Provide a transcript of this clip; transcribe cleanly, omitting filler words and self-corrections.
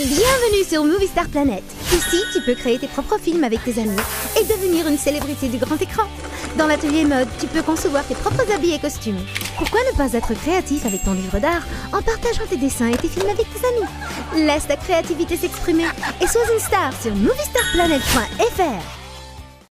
Bienvenue sur Movie Star Planet. Ici, tu peux créer tes propres films avec tes amis et devenir une célébrité du grand écran. Dans l'atelier mode, tu peux concevoir tes propres habits et costumes. Pourquoi ne pas être créatif avec ton livre d'art en partageant tes dessins et tes films avec tes amis? Laisse ta créativité s'exprimer et sois une star sur moviestarplanet.fr.